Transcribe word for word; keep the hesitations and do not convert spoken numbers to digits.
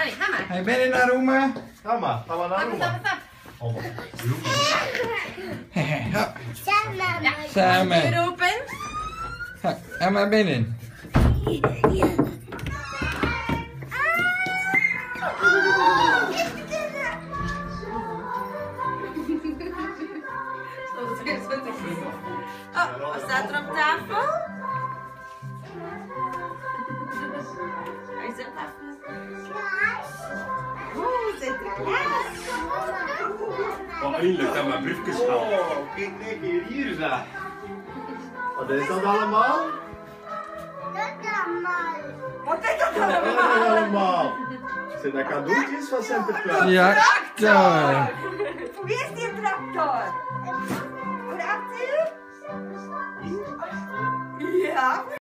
Allee, ga maar. Hey, ben je naar Roema? Ga maar, ga maar naar Stap, stap, Roema. stap. Oh, Ja, Samen. samen. Deur open. Ja, ga maar binnen. Oh, wat staat er op tafel? Hij zit even. Oeh, zit er glas. Wat eindelijk dat mijn briefjes gaan. Oh, kijk nee, hier, hier zeg. Wat is dat allemaal? Dat allemaal. Wat is dat Wat is dat allemaal? allemaal? Zijn dat cadeautjes van Sinterklaas? Ja, daar. Voor wie is die tractor? Voor de actie? Ja.